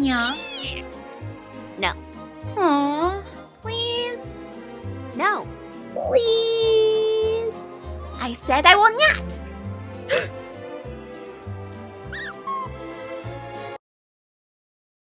lasagna? No. Aw, please? No. Please? I said I will not.